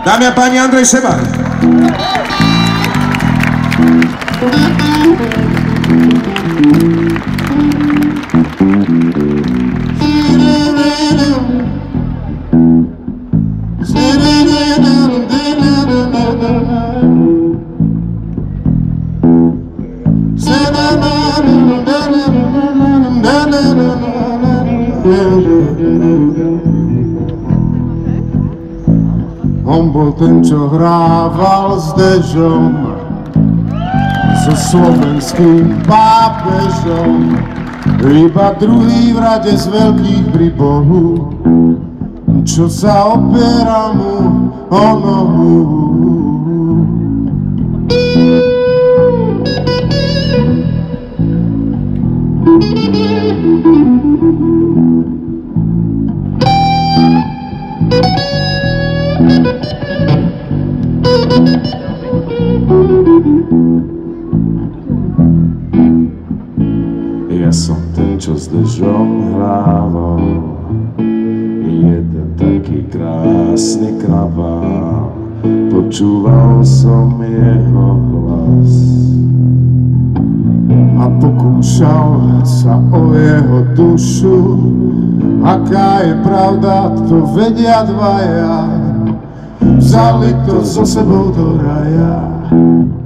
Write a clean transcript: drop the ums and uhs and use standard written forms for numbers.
Dámy a páni, Andrej Šebák. On bol ten, čo hrával s Dežom, so slovenským pápežom, iba druhý v rade z veľkých pri Bohu, čo sa opiera mu o nohu. Ja som ten, čo s Dežom hrával, jeden taký krásny kravál, počúval som jeho hlas a pokúšal sa o jeho dušu. Aká je pravda, to vedia dvaja, vzali to so sebou do raja.